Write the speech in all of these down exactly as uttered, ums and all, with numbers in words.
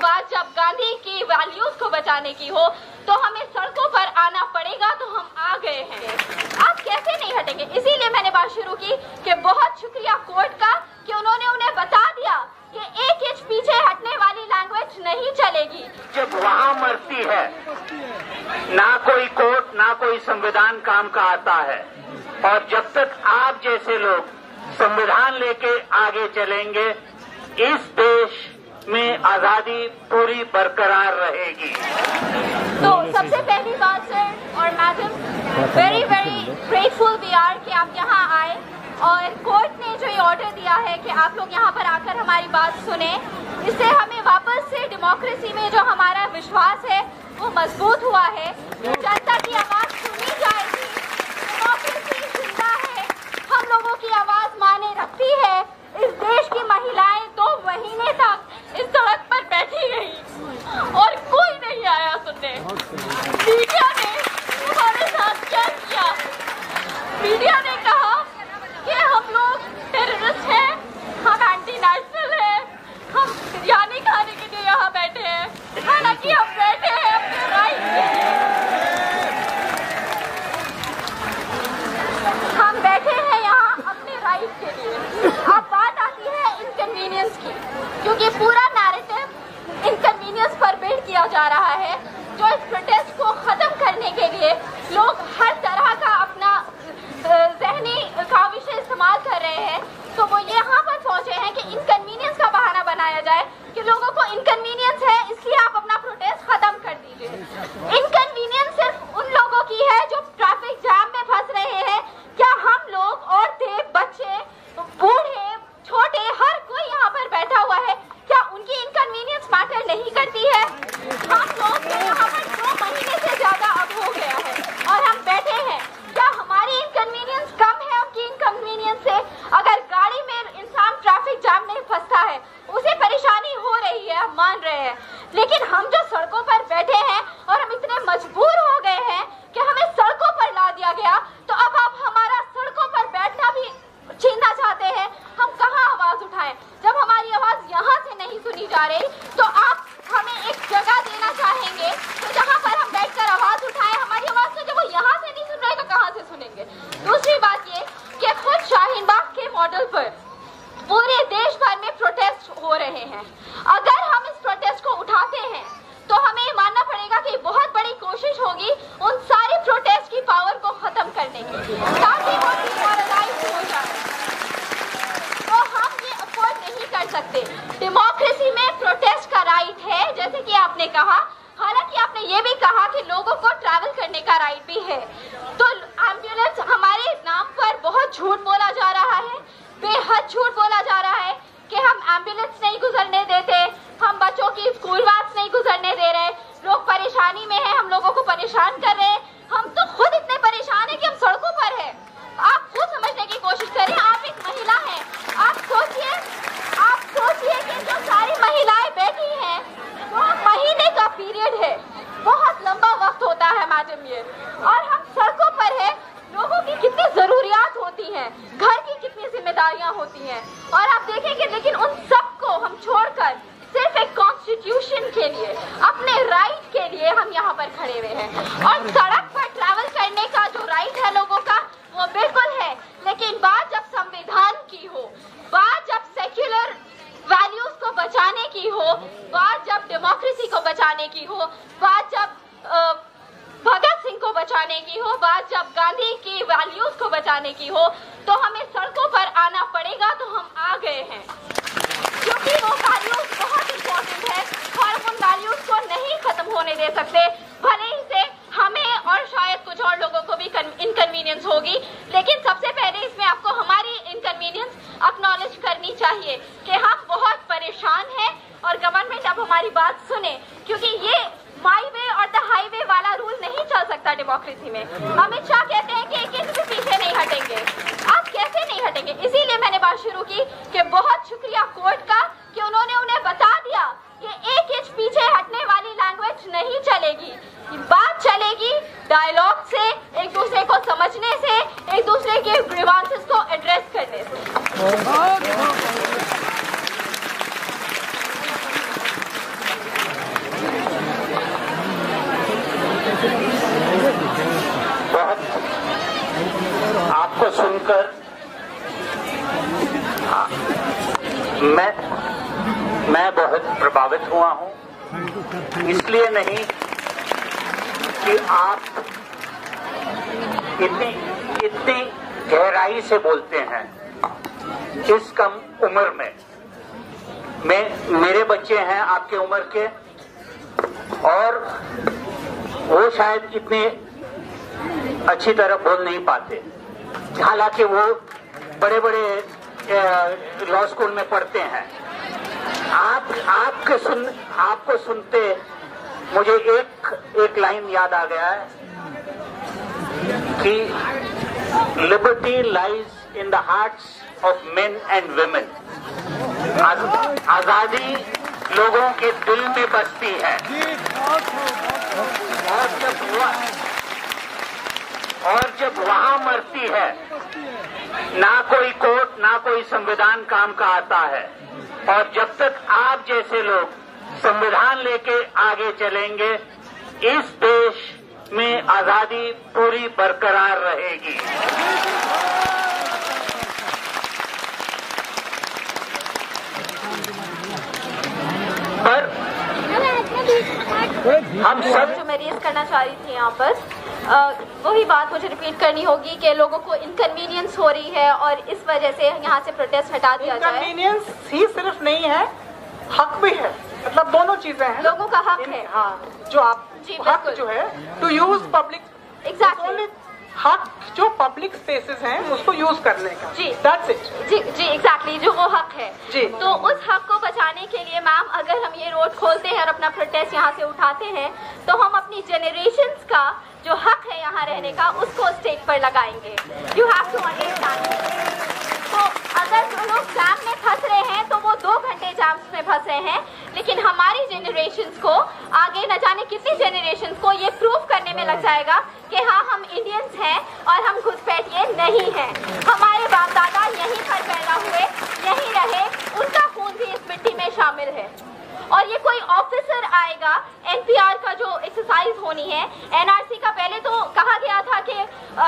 बात जब गांधी की वैल्यूज को बचाने की हो तो हमें सड़कों पर आना पड़ेगा, तो हम आ गए हैं। आप कैसे नहीं हटेंगे? इसीलिए मैंने बात शुरू की कि बहुत शुक्रिया कोर्ट का कि उन्होंने उन्हें बता दिया कि एक इंच पीछे हटने वाली लैंग्वेज नहीं चलेगी। जब वहाँ मरती है ना कोई कोर्ट ना कोई संविधान काम का आता है, और जब तक आप जैसे लोग संविधान लेके आगे चलेंगे इस देश में आजादी पूरी बरकरार रहेगी। तो सबसे पहली बात सर और madam, very very grateful we are कि आप यहाँ आए और कोर्ट ने जो ये ऑर्डर दिया है कि आप लोग यहाँ पर आकर हमारी बात सुने, इससे हमें वापस से डेमोक्रेसी में जो हमारा विश्वास है वो मजबूत हुआ है। जनता की आवाज़ सुनी जाएगी, डेमोक्रेसी जिंदा है, हम लोगों की आवाज़ माने रखती है। इस देश की महिलाएं दो महीने तक इस सड़क पर बैठी रही और कोई नहीं आया सुनने। मीडिया ने हमारे साथ क्या किया? मीडिया ने कहा कि हम लोग टेररिस्ट हैं, हम एंटी नेशनल हैं, हम बिरयानी खाने के लिए यहाँ बैठे हैं, हालांकि हम बैठे हैं अपने राइट के लिए। हम बैठे हैं यहाँ अपने राइट के लिए। अब बात आती है इनकन्वीनियंस की, क्योंकि पूरा नैरेटिव इनकन्वीनियंस पर बिल्ड किया जा रहा है। जो इस प्रोटेस्ट को खत्म करने के लिए लोग हर तरह का अपना ज़हनी काविश इस्तेमाल कर रहे हैं, तो वो यहाँ पर पहुंचे हैं कि इनकन्वीनियंस का बहाना बनाया जाए कि लोगों को इनकन्वीनियंस है इसलिए आप अपना प्रोटेस्ट खत्म कर दीजिए। इनकन्वीनियंस सिर्फ उन लोगों की है जो ट्रैफिक जाम में फंस रहे हैं। क्या हम लोग, औरतें, बच्चे, बूढ़े, छोटे, हर कोई यहाँ पर बैठा हुआ है, क्या उनकी इनकन्वीनियंस मैटर नहीं करती है? हम लोग यहाँ पर दो महीने से ज्यादा अब हो गया है और हम बैठे हैं। क्या हमारी इनकन्वीनियंस कम है उनकी इनकन्वीनियंस से? अगर गाड़ी में इंसान ट्रैफिक जाम में फंसता है, उसे परेशानी हो रही है, हम मान रहे हैं, लेकिन हम जो सड़कों पर बैठे हैं और हम इतने मजबूर हो गए हैं कि हमें सड़कों पर ला दिया गया, तो अब आप हमारा सड़कों पर बैठना भी छीनना चाहते हैं। हम कहाँ आवाज उठाएं? जब हमारी आवाज यहाँ से नहीं सुनी जा रही, तो आप हमें एक जगह देना चाहेंगे तो जहाँ पर हम बैठकर आवाज उठाएं। हमारी आवाज तो जब वो यहाँ से नहीं सुन रहे तो कहाँ से सुनेंगे? दूसरी बात ये कि खुद शाहीन बाग के मॉडल पर पूरे देश भर में प्रोटेस्ट हो रहे हैं। अगर हम इस प्रोटेस्ट को उठाते हैं तो हमें ये मानना पड़ेगा कि बहुत बड़ी कोशिश होगी उन सारे प्रोटेस्ट की पावर को खत्म करने की, ताकि वो डिमोरलाइज हो जाए। तो हम ये अफोर्ड नहीं कर सकते। डेमोक्रेसी में प्रोटेस्ट का राइट है, जैसे कि आपने कहा। हालांकि आपने ये भी कहा कि लोगों को ट्रैवल करने का राइट भी है। तो एम्बुलेंस, हमारे नाम पर बहुत झूठ बोला जा रहा है, बेहद झूठ बोला जा रहा है कि हम एम्बुलेंस नहीं गुजरने देते, हम बच्चों की स्कूल बस नहीं गुजरने दे रहे, लोग परेशानी में हैं, हम लोगों को परेशान कर रहे हैं। हम तो खुद इतने परेशान हैं कि हम सड़कों पर हैं। आप खुद समझने की कोशिश करें, आप एक महिला हैं, आप सोचिए, आप सोचिए कि जो सारी महिलाएं बैठी हैं, वो महीने का पीरियड है, बहुत लंबा वक्त होता है मैडम ये, और हम सड़कों पर हैं। लोगों की कितनी जरूरियात होती हैं, घर की कितनी जिम्मेदारियां होती हैं, और आप देखेंगे, लेकिन उन सबको हम छोड़कर सिर्फ एक कॉन्स्टिट्यूशन के लिए, अपने राइट के लिए हम यहाँ पर खड़े हुए हैं। और सड़क पर ट्रैवल करने का जो राइट है लोगों का, वो बिल्कुल है, लेकिन बात जब संविधान की हो, बात जब सेक्युलर वैल्यूज को बचाने की हो, बात जब डेमोक्रेसी को बचाने की हो, बात जब भगत सिंह को बचाने की हो, बात जब गांधी की वैल्यूज को बचाने की हो, तो हमें सड़कों पर आना पड़ेगा, तो हम आ गए हैं, क्योंकि वो वैल्यूज बहुत इम्पोर्टेंट है और उन वैल्यूज को नहीं खत्म होने दे सकते। भले ही से हमें और शायद कुछ और लोगों को भी इनकन्वीनियंस होगी, लेकिन सबसे पहले इसमें आपको हमारी इनकन्वीनियंस एक्नॉलेज करनी चाहिए कि हम बहुत परेशान हैं और गवर्नमेंट अब हमारी बात सुने, क्योंकि ये माई वे और द हाईवे वाला रूल नहीं चल सकता डेमोक्रेसी में। अमित शाह कहते हैं कि एक इंच भी पीछे नहीं हटेंगे। आप कैसे नहीं हटेंगे? इसीलिए मैंने बात शुरू की कि बहुत शुक्रिया कोर्ट का कि उन्होंने उन्हें बता दिया कि एक इंच पीछे हटने वाली लैंग्वेज नहीं चलेगी। बात चलेगी डायलॉग से, एक दूसरे को समझने से, एक दूसरे के ग्रीवांसेस को एड्रेस करने से। बहुत प्रभावित हुआ हूं, इसलिए नहीं कि आप इतनी इतनी गहराई से बोलते हैं इस कम उम्र में। मैं मेरे बच्चे हैं आपके उम्र के, और वो शायद इतने अच्छी तरह बोल नहीं पाते, हालांकि वो बड़े बड़े लॉ स्कूल में पढ़ते हैं। आप आपके सुन आपको सुनते मुझे एक एक लाइन याद आ गया है कि liberty lies in the hearts of men and women. आजादी लोगों के दिल में बसती है, और जब वह और जब वहां मरती है, ना कोई कोर्ट ना कोई संविधान काम का आता है। और जब तक आप जैसे लोग संविधान लेके आगे चलेंगे, इस देश में आजादी पूरी बरकरार रहेगी। पर हम सब जो मैं रेज करना चाह रही थी यहाँ पर, आ, वही बात मुझे रिपीट करनी होगी कि लोगों को इनकन्वीनियंस हो रही है और इस वजह से यहाँ से प्रोटेस्ट हटा दिया जाए। इनकन्वीनियंस ही सिर्फ नहीं है, हक भी है, मतलब दोनों चीजें हैं। लोगों का हक है, हाँ, जो आप जी, हक जो है टू यूज पब्लिक एग्जैक्टली, हक जो पब्लिक स्पेसेस हैं उसको यूज करने का। जी दैट्स इट। जी जी एग्जैक्टली, जो वो हक है। जी। तो उस हक को बचाने के लिए मैम, अगर हम ये रोड खोलते हैं और अपना प्रोटेस्ट यहाँ से उठाते हैं, तो हम अपनी जनरेशन्स का जो हक है यहाँ रहने का, उसको स्टेज पर लगाएंगे। You have to understand. तो अगर जो लोग जाम में फंस रहे हैं तो वो दो घंटे जाम्स में फंस रहे हैं, लेकिन हमारी जनरेशन्स को, आगे न जाने कितनी जनरेशन्स को ये प्रूव करने में लग जाएगा कि हाँ, हम इंडियंस हैं और हम घुसपैठिए नहीं हैं। हमारे बाप दादा यहीं पर पैदा हुए, यहीं रहे, उनका खून भी इस मिट्टी में शामिल है। और ये कोई ऑफिसर आएगा, एनपीआर का जो एक्सरसाइज होनी है, एनआरसी का पहले तो कहा गया था कि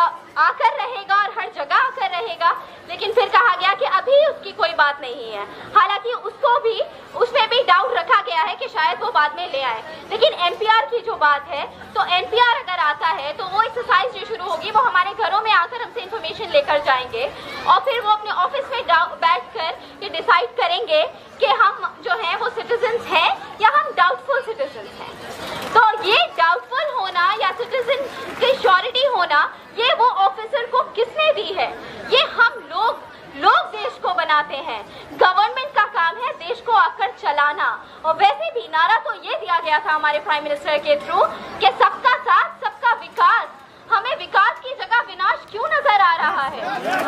आकर रहेगा और हर जगह आकर रहेगा, लेकिन फिर कहा गया कि अभी उसकी कोई बात नहीं है। हालांकि उसको भी, उसमें भी डाउट रखा गया है कि शायद वो बाद में ले आए। लेकिन एनपीआर की जो बात है, तो एनपीआर अगर आता है तो वो एक्सरसाइज जो शुरू होगी, वो हमारे घरों में आकर हमसे इन्फॉर्मेशन लेकर जाएंगे, और फिर वो अपने ऑफिस में बैठकर ये डिसाइड करेंगे कि हम जो हैं वो सिटीजन्स हैं या हम डाउटफुल सिटीजन्स हैं। तो ये डाउटफुल होना या सिटीजन की श्योरिटी होना, ये वो ऑफिसर को किसने दी है? ये हम लोग लोग देश को बनाते हैं। गवर्नमेंट का काम है देश को आकर चलाना। और वैसे भी नारा तो ये दिया गया था हमारे प्राइम मिनिस्टर के थ्रू कि सबका साथ सबका विकास। हमें विकास की जगह विनाश क्यों नजर आ रहा है?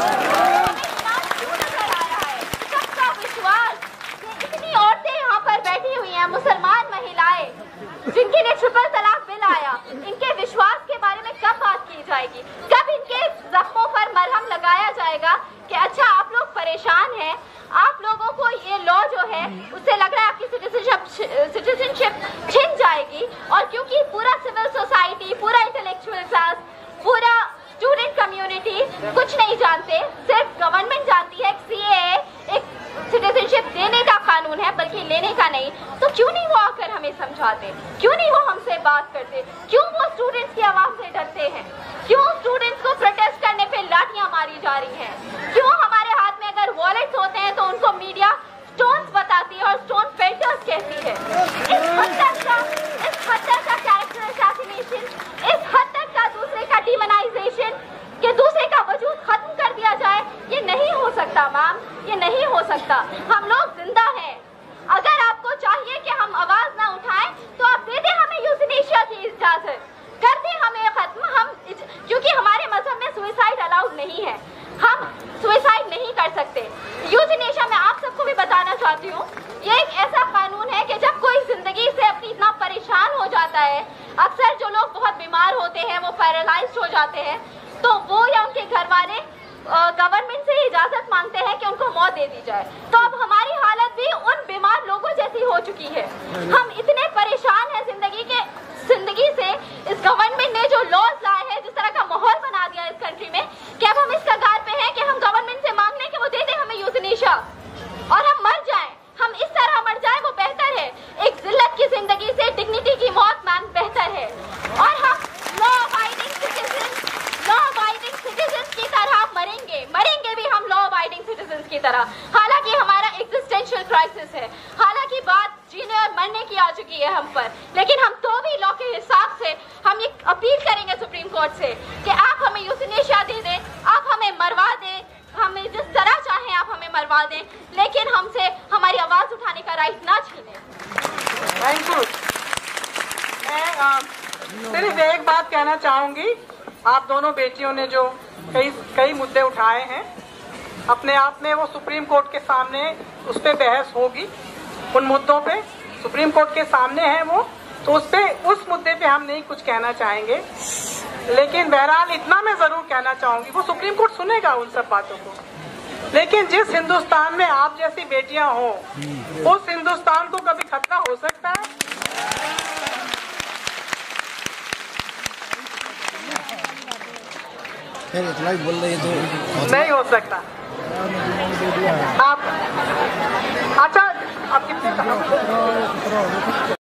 हमें विनाश क्यों नजर आ रहा है? सबका विश्वास। इतनी औरतें यहाँ पर बैठी हुई हैं, मुसलमान महिलाएं, जिनके लिए ट्रिपल तलाक बिल आया, इनके विश्वास के बारे में कब बात की जाएगी? कब इनके जख्मों पर मरहम लगाया जाएगा कि अच्छा, आप लोग परेशान हैं, आप लोगों को ये लॉ जो है उससे लग रहा है आपकी सिटीजनशिप सिटीजनशिप छिन जाएगी। और क्योंकि पूरा सिविल सोसाइटी, पूरा इंटेलेक्चुअल क्लास, पूरा स्टूडेंट कम्युनिटी कुछ नहीं जानते, सिर्फ गवर्नमेंट जानती है सीएए एक सिटीजनशिप देने का कानून है, बल्कि लेने का नहीं। तो क्यों नहीं वो आकर हमें समझाते? क्यों नहीं वो हमसे बात करते? क्यों वो स्टूडेंट्स की आवाज से डरते हैं? क्यों स्टूडेंट्स को प्रोटेस्ट करने पे लाठियां मारी जा रही हैं? क्यों हमारे हाथ में अगर वॉलेट्स होते हैं तो उनको मीडिया स्टोन्स बताती है और स्टोन फिल्टर्स कहती है? इस हद तक का इस हद तक का कैरेक्टर असैसिनेशन, इस हद तक का दूसरे का डिमोनाइजेशन, कि दूसरे का वजूद खत्म कर दिया जाए, ये नहीं हो सकता मैम, ये नहीं हो सकता। हम लोग जिंदा हैं। अगर आपको चाहिए कि हम आवाज ना उठाएं, तो आप दे दें हमें यूथनेशिया की इजाजत, कर दें हमें खत्म। हम, क्योंकि हमारे मजहब में सुसाइड अलाउड नहीं है, हम सुसाइड नहीं कर सकते। यूथनेशिया में आप सबको भी बताना चाहती हूँ, ये एक ऐसा कानून है कि जब कोई जिंदगी से अपनी इतना परेशान हो जाता है, अक्सर जो लोग बहुत बीमार होते हैं, वो पैरालाइज्ड हो जाते हैं, तो वो या उनके घर वाले गवर्नमेंट से इजाजत मांगते हैं कि उनको मौत दे दी जाए। तो अब हमारी हालत भी उन बीमार लोगों जैसी हो चुकी है। हम इतने परेशान हैं जिंदगी के जिंदगी से, इस गवर्नमेंट ने जो लॉज लाए हैं, जिस तरह का माहौल बना दिया इस कंट्री में, कि अब हम इस कगार पे हैं कि हम गवर्नमेंट से मांग लें कि वो दे दे हमें यूथनेशिया और हम मर जाएं। हम इस तरह मर जाएं, वो बेहतर मरने की आ चुकी है हम पर, लेकिन हम तो भी लॉ के हिसाब से हम ये अपील करेंगे सुप्रीम कोर्ट से कि आप हमें यूथनेशिया दे दें, आप हमें मरवा दें, हमें जिस तरह चाहें आप हमें मरवा दें, लेकिन हमसे हमारी आवाज उठाने का राइट ना छीनें। Thank you. मैं आ, सिर्फ एक बात कहना चाहूंगी, आप दोनों बेटियों ने जो कई कई मुद्दे उठाए हैं, अपने आप में वो सुप्रीम कोर्ट के सामने उस पर बहस होगी, उन मुद्दों पे सुप्रीम कोर्ट के सामने है वो, तो उस पे उस मुद्दे पे हम नहीं कुछ कहना चाहेंगे। लेकिन बहरहाल इतना मैं जरूर कहना चाहूंगी, वो सुप्रीम कोर्ट सुनेगा उन सब बातों को, लेकिन जिस हिंदुस्तान में आप जैसी बेटियां हो, उस हिंदुस्तान को कभी खतरा हो सकता है? इतना ही बोल रही है तो नहीं हो सकता। आप अच्छा, आप कितने